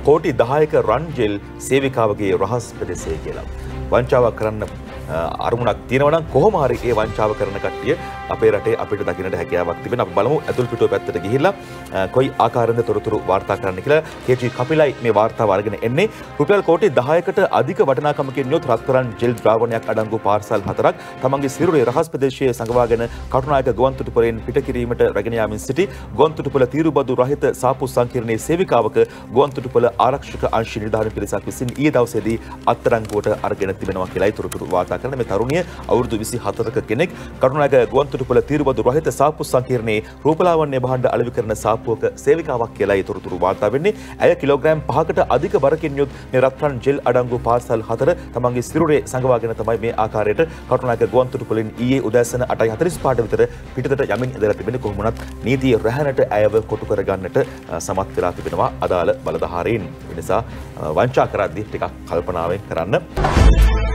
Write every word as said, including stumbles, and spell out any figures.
කෝටි දහයක රන් ජෙල් සේවිකාවගේ රහස් ප්‍රදේශය කියලා. වංචාවක් කරන්න අරමුණක් තියෙනවා නම් කොහොම හරි ඒ වංචාව කරන කට්ටිය අපේ රටේ අපිට දකින්නට හැකියාවක් තිබෙනවා. අපි බලමු ඇතුල් පිටුව පැත්තට ගිහිල්ලා කොයි ආකාරයෙන්ද තොරතුරු වාර්තා කරන්න කියලා. කේජී කපිලයි මේ වාර්තාව අරගෙන එන්නේ. රුපියල් කෝටි දහයකට අධික වටිනාකමකින් යුත් රත්තරන් ජෙල් ද්‍රාවණයක් අඩංගු පාර්සල් හතරක් තමන්ගේ සිරුරේ රහස් ප්‍රදේශයේ සංගවාගෙන කටුනායක ගුවන්තොටුපළෙන් පිට කිරීමට රැගෙන යාමින් සිටි ගුවන්තොටුපළ තීරුබදු රහිත සාප්පු සංකීර්ණයේ සේවිකාවක ගුවන්තොටුපළ ආරක්ෂක අංශ නිලධාරීන් පිරිසක් විසින් ඊයේ දවසේදී අත්අඩංගුවට අරගෙන තිබෙනවා කියලායි තොරතුරු වාර්තා කරන මේ තරුණිය අවුරුදු විසිහතරක කෙනෙක් කරුණායක ගුවන්තොටුපළ තීරුබදු රහිත සාප්පු සංකීර්ණයේ රූපලාවන්‍ය භාණ්ඩ අලෙවි කරන සාප්පුවක සේවිකාවක් කියලායි තොරතුරු වාර්තා වෙන්නේ. ඇය කිලෝග්‍රෑම් පහකට අධික බරකින් යුත් මේ රත්රන් ජෙල් අඩංගු පාර්සල් හතර තමන්ගේ සිරුරේ සංගවාගෙන තමයි මේ ආකාරයට කරුණායක ගුවන්තොටුපළෙන් ඊයේ උදෑසන අටයි හතළිස් පහට විතර පිටතට යමින් ඉඳලා තිබෙන්නේ. කොහොම වුණත් නීතිය රැහැනට ඇයව කොටු කරගන්නට සමත් වෙලා තිබෙනවා අදාළ බලධාරීන්. ඒ නිසා වංචා කරද්දී ටිකක් කල්පනාවෙන් කරන්න.